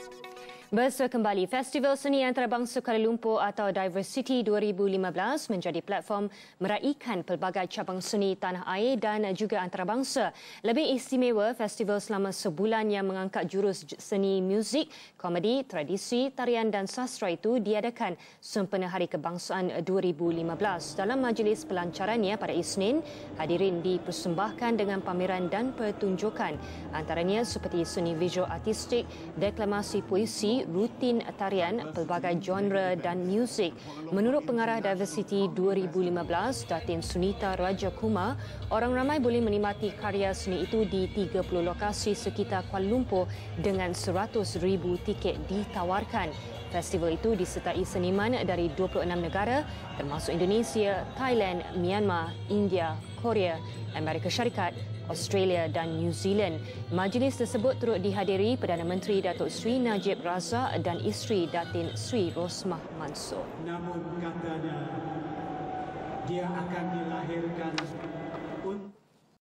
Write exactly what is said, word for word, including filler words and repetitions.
Bersua kembali, Festival Seni Antarabangsa Kuala Lumpur atau Diversity dua ribu lima belas menjadi platform meraikan pelbagai cabang seni tanah air dan juga antarabangsa. Lebih istimewa, festival selama sebulan yang mengangkat jurus seni muzik, komedi, tradisi, tarian dan sastra itu diadakan sempena Hari Kebangsaan dua ribu lima belas. Dalam majlis pelancarannya pada Isnin, hadirin dipersembahkan dengan pameran dan pertunjukan antaranya seperti seni visual artistik, deklamasi puisi, rutin tarian, pelbagai genre dan muzik. Menurut pengarah Diversity dua ribu lima belas, Datin Sunita Raja Kumar, orang ramai boleh menikmati karya seni itu di tiga puluh lokasi sekitar Kuala Lumpur dengan seratus ribu tiket ditawarkan. Festival itu disertai seniman dari dua puluh enam negara termasuk Indonesia, Thailand, Myanmar, India, Korea, Amerika Syarikat, Australia dan New Zealand. Majlis tersebut turut dihadiri Perdana Menteri Datuk Seri Najib Razak dan isteri Datin Sri Rosmah Mansor. Namun katanya dia akan dilahirkan untuk